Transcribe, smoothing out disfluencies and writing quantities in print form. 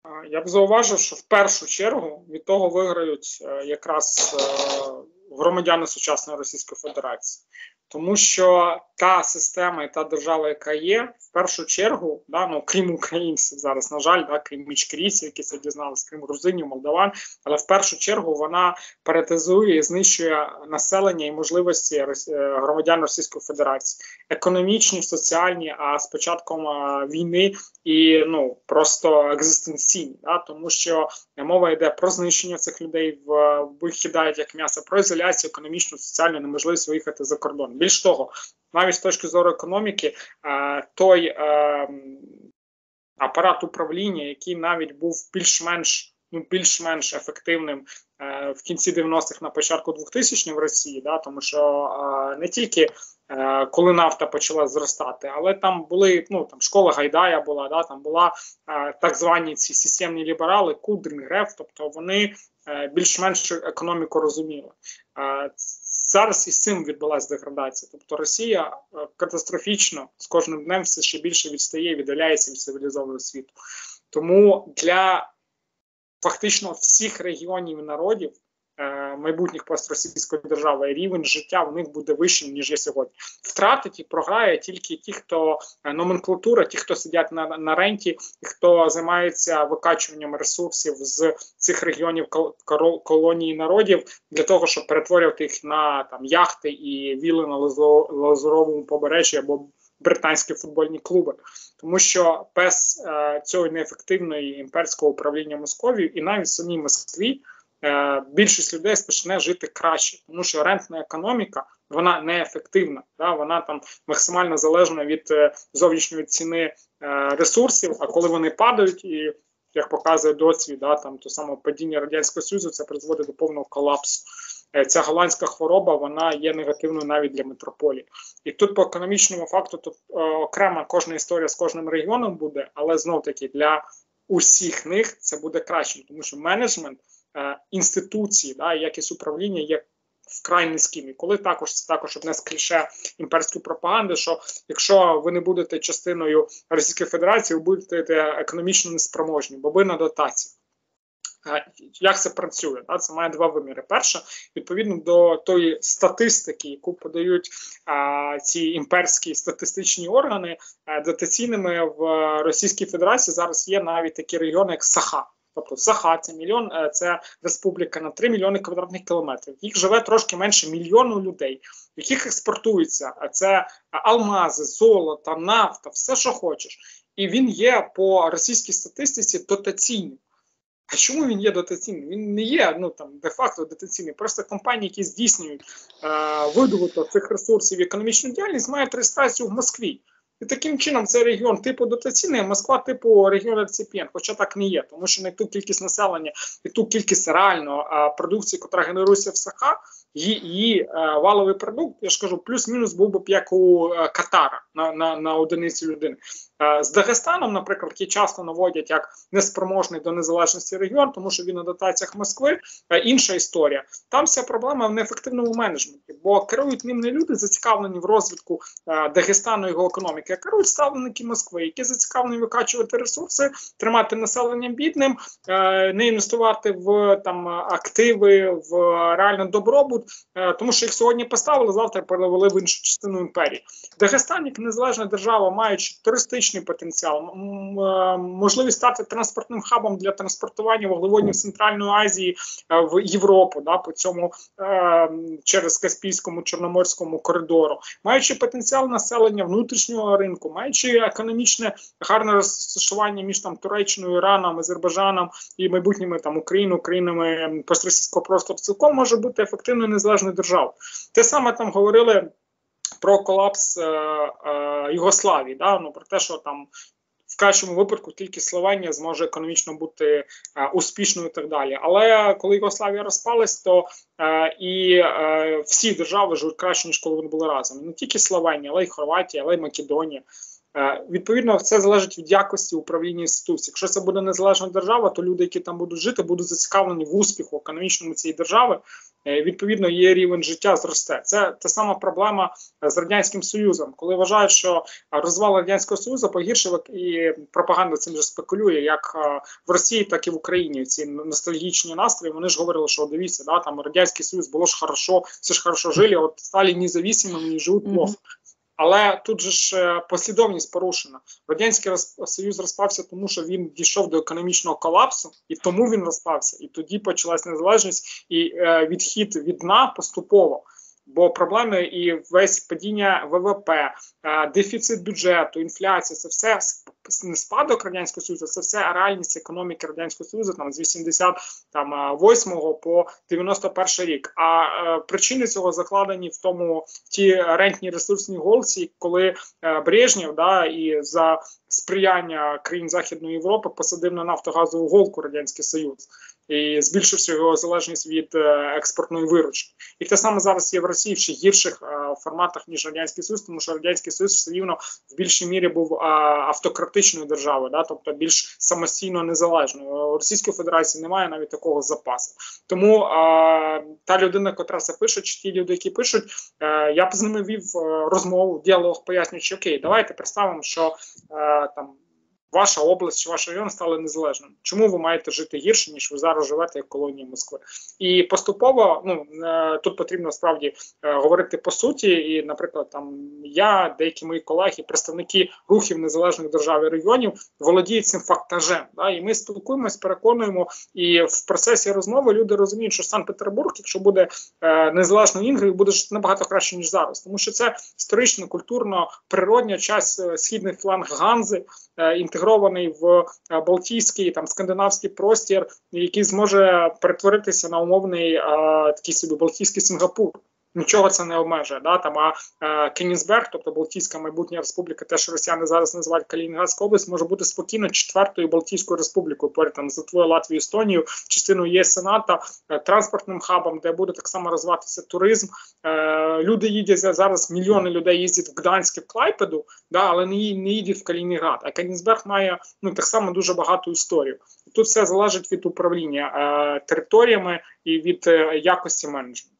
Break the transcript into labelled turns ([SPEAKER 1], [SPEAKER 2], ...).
[SPEAKER 1] Я б зауважив, що в першу чергу від того виграють якраз громадяни сучасної Російської Федерації. Тому що та система і та держава, яка є, в першу чергу, крім українців зараз, на жаль, крім ічкерійців, які це дізналися, крім грузинів, молдаван, але в першу чергу вона паразитує і знищує населення і можливості громадян Російської Федерації. Економічні, соціальні, а з початком війни і просто екзистенційні. Тому що мова йде про знищення цих людей, викидають як м'ясо, про ізоляцію, економічну, соціальну, неможливість виїхати за кордон. Більш того, навіть з точки зору економіки, той апарат управління, який навіть був більш-менш ефективним в кінці 90-х, на початку 2000-х в Росії, тому що не тільки коли нафта почала зростати, але там були, школа Гайдая була, там була так звані ці системні ліберали, Кудрин, Греф, тобто вони більш-менш економіку розуміли. Зараз із цим відбулася деградація. Тобто Росія катастрофічно з кожним днем все ще більше відстає, віддаляється від цивілізованого світу. Тому для фактично всіх регіонів і народів майбутніх постросійської держави рівень життя у них буде вищим, ніж є сьогодні. Втратить і програє тільки ті, хто номенклатура, ті, хто сидять на ренті, і хто займається викачуванням ресурсів з цих регіонів колонії народів для того, щоб перетворювати їх на яхти і віли на Лазуровому побережжі або британські футбольні клуби. Тому що без цього неефективної імперського управління Московією і навіть в самій Москві більшість людей почне жити краще, тому що рентна економіка, вона неефективна, вона там максимально залежна від зовнішньої ціни ресурсів, а коли вони падають, і як показує досвід, то саме падіння Радянського Союзу, це призводить до повного колапсу. Ця голландська хвороба, вона є негативною навіть для метрополії. І тут по економічному факту тут окрема кожна історія з кожним регіоном буде, але знов-таки для усіх них це буде краще, тому що менеджмент інституції, якість управління є вкрай низьким. І коли також одне з кліше імперської пропаганди, що якщо ви не будете частиною Російської Федерації, ви будете економічно неспроможні, бо ви на дотації. Як це працює? Це має два виміри. Перше, відповідно до тої статистики, яку подають ці імперські статистичні органи, дотаційними в Російській Федерації зараз є навіть такі регіони, як Саха. Тобто Саха – це республіка на 3 мільйони квадратних кілометрів. Їх живе трошки менше мільйону людей, в яких експортується. Це алмази, золото, нафта, все, що хочеш. І він є по російській статистиці дотаційним. А чому він є дотаційним? Він не є де-факто дотаційним. Просто компанії, які здійснюють видобуток цих ресурсів і економічну діяльність, мають реєстрацію в Москві. І таким чином цей регіон типу дотаційний, а Москва типу регіон реципієнт. Хоча так не є, тому що не ту кількість населення і ту кількість реально продукції, яка генерується в Саха, її валовий продукт, я ж кажу, плюс-мінус був би як у Катара на одиницю людини. З Дагестаном, наприклад, які часто наводять як неспроможний до незалежності регіон, тому що він на дотаціях Москви, інша історія. Там вся проблема в неефективному менеджменті, бо керують ним не люди, зацікавлені в розвитку Дагестану і його економіки, а керують ставленики Москви, які зацікавлені викачувати ресурси, тримати населення бідним, не інвестувати в активи, в реальний добробут, тому що їх сьогодні поставили, завтра перевели в іншу частину імперії. Дагестан, як незалежна держава, маючи туристичний потенціал, можливість стати транспортним хабом для транспортування вуглеводнів з Центральної Азії в Європу, по цьому через Каспійському, Чорноморському коридору, маючи потенціал населення внутрішнього ринку, маючи економічне гарне розташування між Туреччиною, Іраном, Азербайджаном і майбутніми Українами постросійського простору, цілком може бути ефективною незалежною державою. Те саме говорили про колапс Югославії, про те, що в кращому випадку тільки Словенія зможе економічно бути успішною і так далі. Але коли Югославія розпалась, то всі держави живуть краще, ніж коли вони були разом. Не тільки Словенія, але й Хорватія, але й Македонія. Відповідно, це залежить від якості управління інституцій. Якщо це буде незалежна держава, то люди, які там будуть жити, будуть зацікавлені в успіху економічному цієї держави. Відповідно, її рівень життя зросте. Це та сама проблема з Радянським Союзом. Коли вважають, що розвал Радянського Союзу погіршив, і пропаганда цим же спекулює, як в Росії, так і в Україні. Ці ностальгічні настрої, вони ж говорили, що дивіться, да, там Радянський Союз було ж хорошо, все ж хорошо жили, а от стали независимими і живуть плохо. Але тут же ж послідовність порушена. Радянський Союз розпався, тому що він дійшов до економічного колапсу, і тому він розпався. І тоді почалась незалежність і відхід від дна поступово. Бо проблеми і весь падіння ВВП, дефіцит бюджету, інфляція – це все не спадок Радянського Союзу, це все реальність економіки Радянського Союзу там, з 88 по 91 рік. А причини цього закладені в ті рентні ресурсні голці, коли Брежнєв, да, і за сприяння країн Західної Європи посадив на нафтогазову голку Радянський Союз і збільшивши його залежність від експортної виручки. І те саме зараз є в Росії в ще гірших форматах, ніж Радянський Союз, тому що Радянський Союз все рівно в більшій мірі був автократичною державою, да, тобто більш самостійно незалежною. У Російської Федерації немає навіть такого запасу. Тому та людина, котра це пише, чи ті люди, які пишуть, я б з ними вів розмову, діалог, пояснюючи, окей, давайте представимо, що там ваша область чи ваш район стали незалежним. Чому ви маєте жити гірше, ніж ви зараз живете як колонія Москви? І поступово, тут потрібно справді говорити по суті, і, наприклад, там я, деякі мої колеги, представники рухів незалежних держав і регіонів володіють цим фактажем. Да? І ми спілкуємось, переконуємо, і в процесі розмови люди розуміють, що Санкт-Петербург, якщо буде незалежною Інгрою, буде жити набагато краще, ніж зараз. Тому що це історично, культурно, природня часть східний фланг Ганзи, інтегрований в Балтійський, там, скандинавський простір, який зможе перетворитися на умовний такий собі Балтійський Сінгапур. Нічого це не обмежує. Да? Там, Кенігсберг, тобто Балтійська майбутня республіка, те, що росіяни зараз називають Калінінградська область, може бути спокійно 4-ю Балтійською республікою, поряд там з Литвою, Латвією, Естонію, частиною ЄС, НАТО, транспортним хабом, де буде так само розвиватися туризм. Люди їдять зараз, мільйони людей їздять в Гданськ, в Клайпеду, да, але не їдуть в Калінінград. А Кенігсберг має так само дуже багату історію. Тут все залежить від управління територіями і від якості менеджменту.